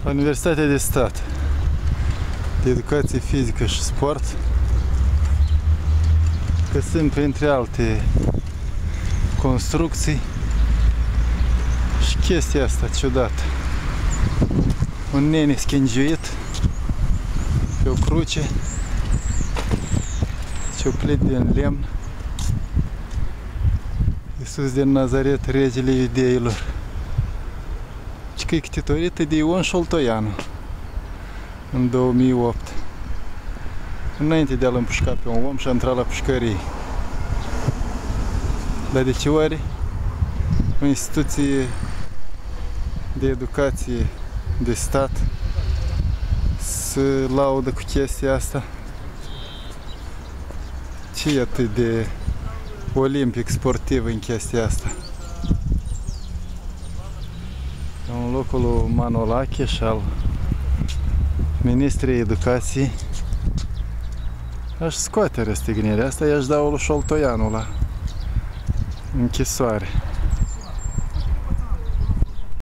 La Universitatea de Stat de Educație Fizică și Sport, găsim printre alte construcții și chestia asta ciudată. Un nene schingiuit pe o cruce, cioplit din lemn, Iisus din Nazaret, regele iudeilor. Și că e ctitorită de Ion Șoltoianu în 2008. Înainte de a-l împușca pe un om și a intrat la pușcărie. Dar de ce oare o instituție de educație de stat se laudă cu chestia asta? Ce e atât de olimpic sportiv în chestia asta? În locul lui Manolache și al Ministrei Educației aș scoate răstignirea asta, i-aș da lui Șoltoianu la închisoare.